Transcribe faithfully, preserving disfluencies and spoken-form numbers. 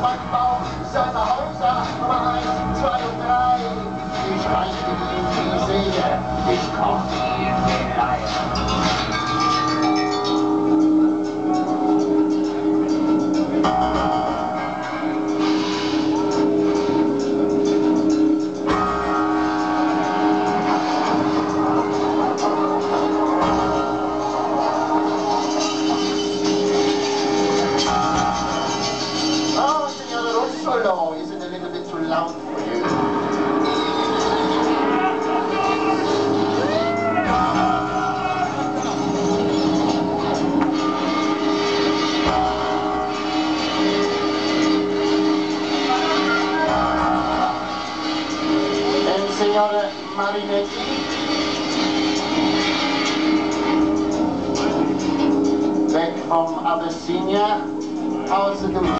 man baut seine Häuser Nummer eins, zwei und drei. Ich reiche ihm die Seele, ich koch ihm den Leib. Solo, is it a little bit too loud for you? And Signore Marinetti? Back from Abyssinia, how's it doing?